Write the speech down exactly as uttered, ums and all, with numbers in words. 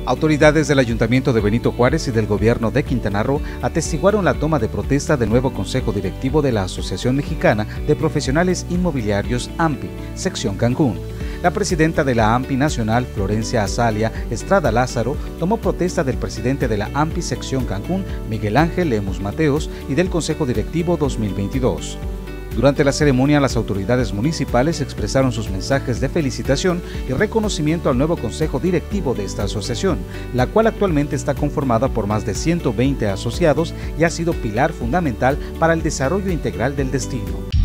Autoridades del Ayuntamiento de Benito Juárez y del Gobierno de Quintana Roo atestiguaron la toma de protesta del nuevo Consejo Directivo de la Asociación Mexicana de Profesionales Inmobiliarios A M P I, sección Cancún. La presidenta de la A M P I Nacional, Florencia Azalia Estrada Lázaro, tomó protesta del presidente de la A M P I sección Cancún, Miguel Ángel Lemus Mateos, y del Consejo Directivo dos mil veintidós. Durante la ceremonia, las autoridades municipales expresaron sus mensajes de felicitación y reconocimiento al nuevo consejo directivo de esta asociación, la cual actualmente está conformada por más de ciento veinte asociados y ha sido pilar fundamental para el desarrollo integral del destino.